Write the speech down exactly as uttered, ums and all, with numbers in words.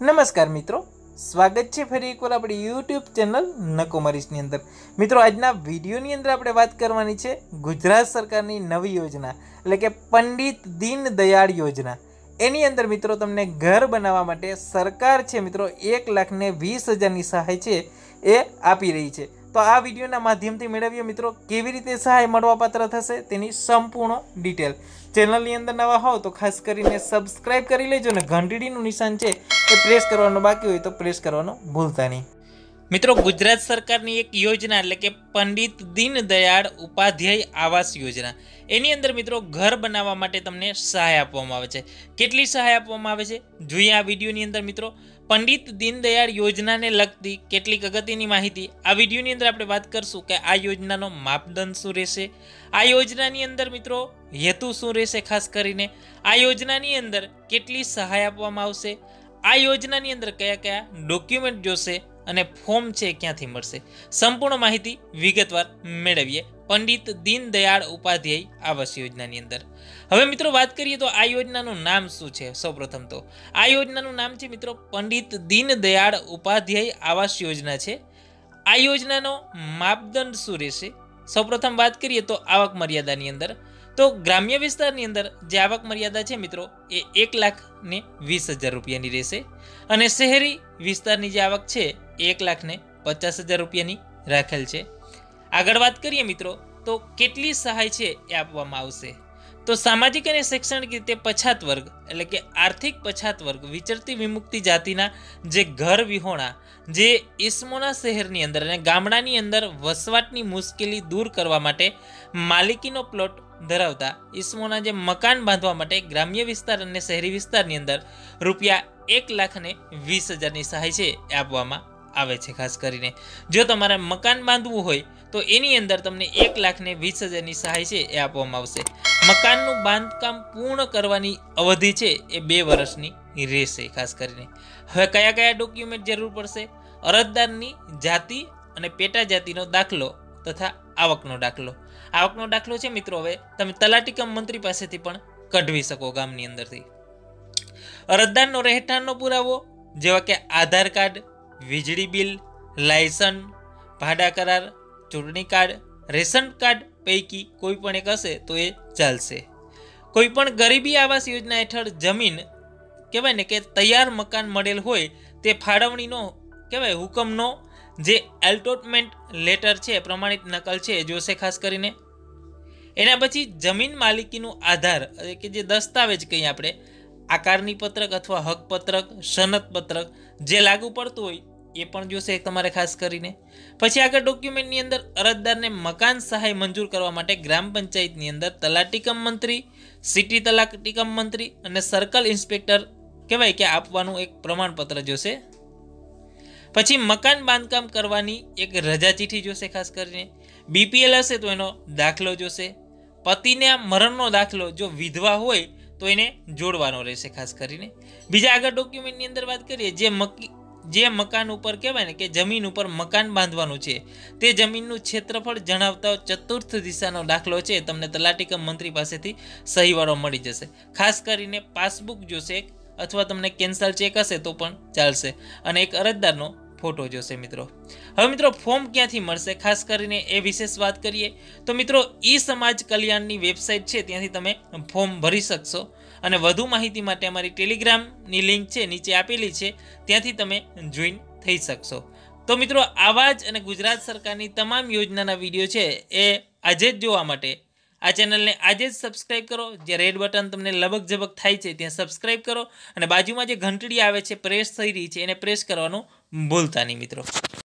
નમસ્કાર મિત્રો, સ્વાગત છે ફરી એકવાર આપણી યુટ્યુબ ચેનલ નકોમરીશની અંદર। મિત્રો, આજના વિડીયોની અંદર આપણે વાત કરવાની છે ગુજરાત સરકારની નવી યોજના એટલે કે પંડિત દીનદયાળ યોજના। એની અંદર મિત્રો તમને ઘર બનાવવા માટે સરકાર છે મિત્રો એક લાખ ને વીસ હજારની સહાય છે એ આપી રહી છે। તો આ વિડીયોના માધ્યમથી મેળવીએ મિત્રો કેવી રીતે સહાય મળવાપાત્ર થશે તેની સંપૂર્ણ ડિટેલ। ચેનલની અંદર નવા હોવ તો ખાસ કરીને સબસ્ક્રાઇબ કરી લેજો ને ઘંટડીનું નિશાન છે એ પ્રેસ કરવાનું બાકી હોય તો પ્રેસ કરવાનું ભૂલતા નહીં। મિત્રો, ગુજરાત સરકારની એક યોજના એટલે કે પંડિત દીનદયાળ ઉપાધ્યાય આવાસ યોજના, એની અંદર મિત્રો ઘર બનાવવા માટે તમને સહાય આપવામાં આવે છે। કેટલી સહાય આપવામાં આવે છે જોઈએ આ વિડીયોની અંદર। મિત્રો, પંડિત દીનદયાળ યોજનાને લગતી કેટલીક અગત્યની માહિતી આ વિડીયોની અંદર આપણે વાત કરશું કે આ યોજનાનો માપદંડ શું રહેશે, આ યોજનાની અંદર મિત્રો હેતુ શું રહેશે, ખાસ કરીને આ યોજનાની અંદર કેટલી સહાય આપવામાં આવશે, આ યોજનાની અંદર કયા કયા ડોક્યુમેન્ટ જોશે અને ફોર્મ છે ક્યાંથી મળશે, સંપૂર્ણ માહિતી વિગતવાર મેળવીએ પંડિત દીનદયાળ ઉપાધ્યાય આવાસ યોજનાની અંદર। હવે મિત્રો વાત કરીએ તો આ યોજનાનું નામ શું છે। સૌપ્રથમ તો આ યોજનાનું નામ છે મિત્રો પંડિત દીનદયાળ ઉપાધ્યાય આવાસ યોજના છે। આ યોજનાનો માપદંડ શું રહેશે? સૌપ્રથમ વાત કરીએ તો આવક મર્યાદાની અંદર તો ગ્રામ્ય વિસ્તારની અંદર જે આવક મર્યાદા છે મિત્રો એ એક લાખ ને વીસ હજાર રૂપિયાની રહેશે અને શહેરી વિસ્તારની જે આવક છે એ એક લાખ ને પચાસ હજાર રૂપિયાની રાખેલ છે। આગળ વાત કરીએ મિત્રો તો કેટલી સહાય છે એ આપવામાં આવશે તો સામાજિક અને શૈક્ષણિક રીતે પછાત વર્ગ એટલે કે આર્થિક પછાત વર્ગ, વિચરતી વિમુક્તિ જાતિના જે ઘર વિહોણા જે ઇસ્મોના શહેરની અંદર અને ગામડાની અંદર વસવાટની મુશ્કેલી દૂર કરવા માટે માલિકીનો પ્લોટ ધરાવતા ઇસ્મોના જે મકાન બાંધવા માટે ગ્રામ્ય વિસ્તાર અને શહેરી વિસ્તારની અંદર રૂપિયા એક લાખ ને વીસ હજારની સહાય છે એ આપવામાં આવે છે। ખાસ કરીને જો તમારે મકાન બાંધવું હોય તો એની અંદર તમને એક લાખ ને વીસ હજારની સહાય છે એ આપવામાં આવશે। મકાનનું બાંધકામ પૂર્ણ કરવાની અવધિ છે એ બે વર્ષની રહેશે। ખાસ કરીને હવે કયા કયા ડોક્યુમેન્ટ જરૂર પડશે? અરજદારની જાતિ અને પેટા જાતિનો દાખલો તથા આવકનો દાખલો। આવકનો દાખલો છે મિત્રો હવે તમે તલાટી કમ મંત્રી પાસેથી પણ કઢવી શકો ગામની અંદરથી। અરજદારનો રહેઠાણનો પુરાવો જેવા કે આધાર કાર્ડ, વીજળી બિલ, લાયસન્સ, ભાડા કરાર, ચૂંટણી કાર્ડ, રેશન કાર્ડ પૈકી કોઈ પણ એક હશે તો એ ચાલશે। કોઈ પણ ગરીબી આવાસ યોજના હેઠળ જમીન કહેવાય ને કે તૈયાર મકાન મળેલ હોય તે ફાળવણીનો કહેવાય હુકમનો જે એલ્ટોટમેન્ટ લેટર છે પ્રમાણિત નકલ છે એ જોશે ખાસ કરીને। એના પછી જમીન માલિકીનું આધાર કે જે દસ્તાવેજ કહીએ આપણે આકારની પત્રક અથવા હક પત્રક, સનદ પત્રક જે લાગુ પડતું હોય એ પણ જોશે તમારે ખાસ કરીને। પછી આગળ ડોક્યુમેન્ટની અંદર અરજદારને મકાન સહાય મંજૂર કરવા માટે ગ્રામ પંચાયતની અંદર તલાટી કમ મંત્રી, સિટી તલાટી કમ મંત્રી અને સર્કલ ઇન્સ્પેક્ટર કહેવાય કે આપવાનું એક પ્રમાણપત્ર જોશે। પછી મકાન બાંધકામ કરવાની એક રજા ચીઠી જોશે ખાસ કરીને। બીપીએલ હશે તો એનો દાખલો જોશે। પતિના મરણનો દાખલો જો વિધવા હોય તો એને જોડવાનો રહેશે ખાસ કરીને। બીજા આગળ ડોક્યુમેન્ટની અંદર વાત કરીએ જે મકી જે મકાન ઉપર કહેવાય ને કે જમીન ઉપર મકાન બાંધવાનું છે તે જમીનનું ક્ષેત્રફળ જણાવતા ચતુર્થ દિશાનો દાખલો છે તમને તલાટી કમ મંત્રી પાસેથી સહીવાળો મળી જશે। ખાસ કરીને પાસબુક જોશે અથવા તમને કેન્સલ ચેક હશે તો પણ ચાલશે અને એક અરજદારનો ફોટો જોશે મિત્રો। હવે મિત્રો ફોર્મ ક્યાંથી મળશે ખાસ કરીને એ વિશેષ વાત કરીએ તો મિત્રો ઈ સમાજ કલ્યાણની વેબસાઇટ છે ત્યાંથી તમે ફોર્મ ભરી શકશો અને વધુ માહિતી માટે અમારી ટેલિગ્રામની લિંક છે નીચે આપેલી છે ત્યાંથી તમે જોઈન થઈ શકશો। તો મિત્રો આવા જ અને ગુજરાત સરકારની તમામ યોજનાના વિડીયો છે એ આજે જ જોવા માટે આ ચેનલને આજે જ સબસ્ક્રાઇબ કરો। જે રેડ બટન તમને લબક ઝબક થાય છે ત્યાં સબસ્ક્રાઇબ કરો અને બાજુમાં જે ઘંટડી આવે છે પ્રેસ થઈ રહી છે એને પ્રેસ કરવાનું ભૂલતા નહીં મિત્રો।